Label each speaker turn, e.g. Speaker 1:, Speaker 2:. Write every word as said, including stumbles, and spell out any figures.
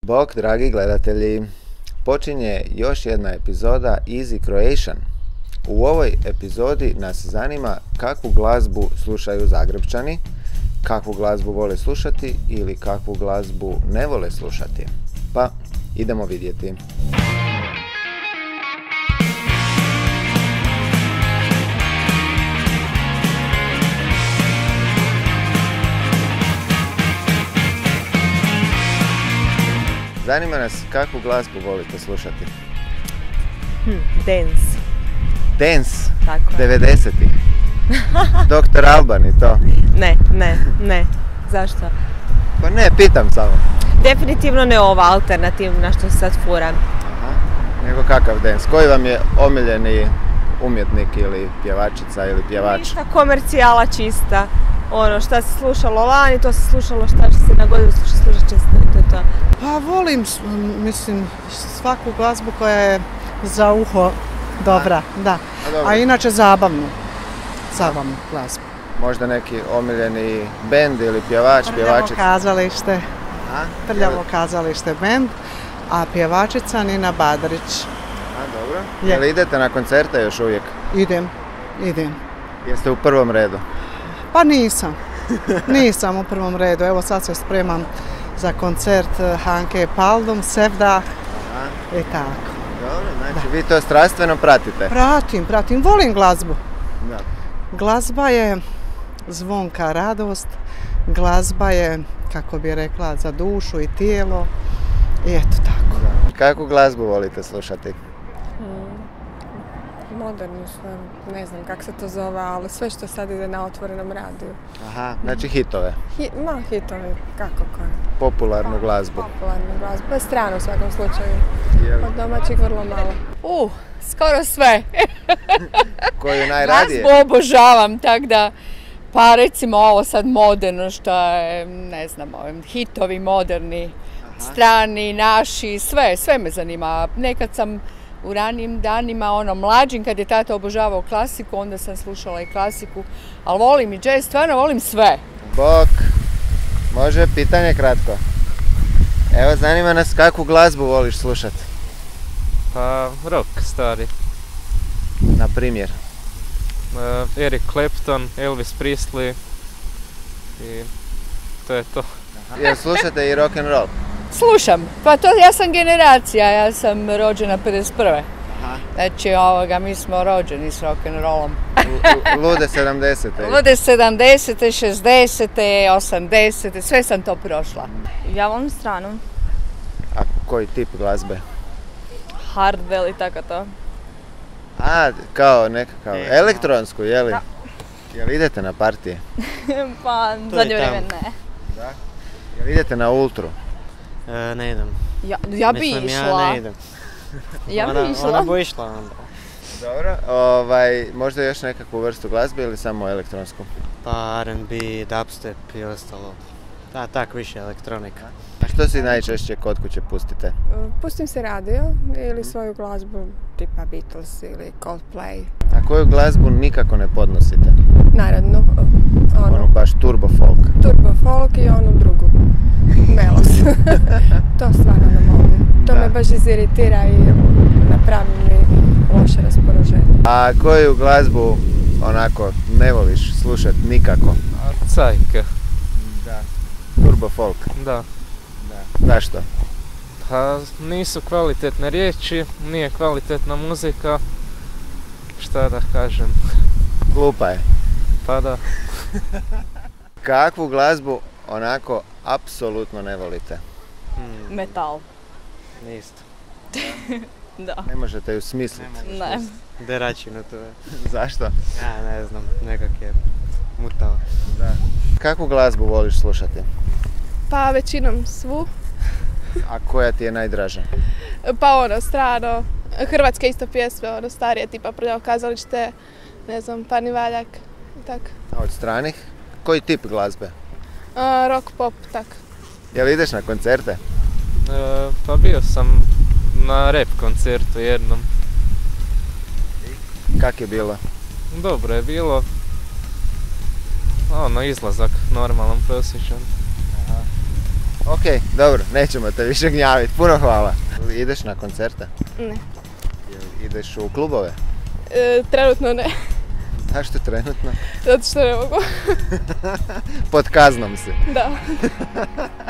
Speaker 1: Bok, dragi gledatelji, počinje još jedna epizoda Easy Croatian. U ovoj epizodi nas zanima kakvu glazbu slušaju Zagrebčani, kakvu glazbu vole slušati ili kakvu glazbu ne vole slušati. Pa, idemo vidjeti. Zanima nas kakvu glazbu volite slušati.
Speaker 2: Hm, dance.
Speaker 1: Dance?
Speaker 2: Tako je.
Speaker 1: devedesetih. doktor Alban i to.
Speaker 2: Ne, ne, ne. Zašto?
Speaker 1: Pa ne, pitam samo.
Speaker 2: Definitivno ne ova alternativna što se sad furam.
Speaker 1: Aha. Nego kakav dance? Koji vam je omiljeni umjetnik ili pjevačica ili pjevač?
Speaker 2: Ništa, komercijala čista. Ono šta se slušalo lani, to se slušalo, šta će se na godinu slušati, slušat će se, to je to.
Speaker 3: Pa volim, mislim, svaku glazbu koja je za uho dobra, a, da. A, a inače zabavnu, zabavnu glazbu.
Speaker 1: Možda neki omiljeni bend ili pjevač, pjevačica?
Speaker 3: Prljavo kazalište, a? Prljavo kazalište bend, a pjevačica Nina Badrić.
Speaker 1: A, dobro. Je. Jel idete na koncerte još uvijek?
Speaker 3: Idem, idem.
Speaker 1: Jeste u prvom redu?
Speaker 3: Pa nisam, nisam u prvom redu, evo sad se spremam za koncert Hanke Paldum, Sevdah i tako.
Speaker 1: Dobro, znači da. Vi to strastveno pratite?
Speaker 3: Pratim, pratim, volim glazbu.
Speaker 1: Da.
Speaker 3: Glazba je zvonka radost, glazba je, kako bi rekla, za dušu i tijelo i eto tako.
Speaker 1: Da. Kakvu glazbu volite slušati?
Speaker 4: Modernu sve, ne znam kako se to zove, ali sve što sad ide na otvorenom radiju.
Speaker 1: Aha, znači hitove?
Speaker 4: Hi, ma hitovi, kako koje?
Speaker 1: Popularnu glazbu?
Speaker 4: Popularnu glazbu, pa stranu u svakom slučaju.
Speaker 1: Jel?
Speaker 4: Od domaćih vrlo malo.
Speaker 5: Uh, skoro sve.
Speaker 1: Koju najradije?
Speaker 5: Glazbu obožavam, tako da, pa recimo ovo sad moderno što je, ne znam, ovim hitovi moderni, aha, strani, naši, sve, sve me zanima. Nekad sam u ranijim danima, ono, mlađim, kad je tata obožavao klasiku, onda sam slušala i klasiku, ali volim i jazz, stvarno volim sve.
Speaker 1: Bok, može pitanje kratko? Evo, zanima nas kakvu glazbu voliš slušati?
Speaker 6: Pa, rock stari.
Speaker 1: Na primjer?
Speaker 6: Uh, Eric Clapton, Elvis Presley i to je to.
Speaker 1: Aha. Jel slušate i rock and roll?
Speaker 5: Slušam, pa to ja sam generacija, ja sam rođena pedeset prve. Aha. Znači ovoga, mi smo rođeni s rock'n'rollom.
Speaker 1: Lude sedamdesete.
Speaker 5: Lude sedamdesete, šezdesete, osamdesete, sve sam to prošla.
Speaker 2: Ja volim stranu.
Speaker 1: A koji tip glazbe?
Speaker 2: Hardwell i tako to.
Speaker 1: A, kao nekakav elektronsku, jeli? Da. Jel idete na partije?
Speaker 2: Pa, zadnje vrijeme ne.
Speaker 1: Da? Jel idete na ultru?
Speaker 7: E, ne idem.
Speaker 2: Ja, ja bi
Speaker 7: Mislim,
Speaker 2: išla.
Speaker 7: ja ne idem.
Speaker 2: Ja
Speaker 7: ona,
Speaker 2: bi išla.
Speaker 7: Ona bi išla onda.
Speaker 1: Dobro, ovaj, možda još nekakvu vrstu glazbe ili samo elektronsku?
Speaker 7: Pa R and B, dubstep i ostalo. Da, tak više elektronika.
Speaker 1: A što si najčešće kod kuće pustite?
Speaker 4: Pustim se radio ili svoju glazbu tipa Beatles ili Coldplay.
Speaker 1: A koju glazbu nikako ne podnosite?
Speaker 4: Narodnu. Onu,
Speaker 1: onu baš turbo folk.
Speaker 4: Turbo folk i onu drugu. Melos. To stvarno ne mogu. To da. Me baš iziritira i napravi mi loše raspoloženje.
Speaker 1: A koju glazbu onako ne voliš slušat nikako?
Speaker 6: Cajke.
Speaker 1: Da. Turbo folk?
Speaker 6: Da.
Speaker 1: Da. Zašto?
Speaker 6: Pa nisu kvalitetne riječi, nije kvalitetna muzika. Šta da kažem?
Speaker 1: Glupa je.
Speaker 6: Pa da.
Speaker 1: Kakvu glazbu onako apsolutno ne volite?
Speaker 2: Hmm. Metal.
Speaker 7: Isto.
Speaker 2: Da.
Speaker 1: Ne možete ju smisliti?
Speaker 2: Ne.
Speaker 7: Deračino to je.
Speaker 1: Zašto?
Speaker 7: Ja ne znam, nekak je mutao.
Speaker 1: Da. Kakvu glazbu voliš slušati?
Speaker 4: Pa većinom svu.
Speaker 1: A koja ti je najdraža?
Speaker 4: Pa ono, strano, hrvatske isto pjesme, ono starije, tipa Prljavo kazalište, ne znam, Parni valjak i tak.
Speaker 1: A od stranih? Koji tip glazbe?
Speaker 4: A, rock, pop, tak.
Speaker 1: Jel ideš na koncerte?
Speaker 6: E, pa bio sam na rap koncertu jednom.
Speaker 1: Kak je bilo?
Speaker 6: Dobro je bilo. Ono, izlazak normalan, prosječan.
Speaker 1: Aha. Ok, dobro, nećemo te više gnjaviti. Puno hvala. Ideš na koncerte?
Speaker 4: Ne.
Speaker 1: Ideš u klubove?
Speaker 4: E, trenutno ne.
Speaker 1: Zašto trenutno?
Speaker 4: Zato što ne mogu.
Speaker 1: Pod kaznom si.
Speaker 4: Da.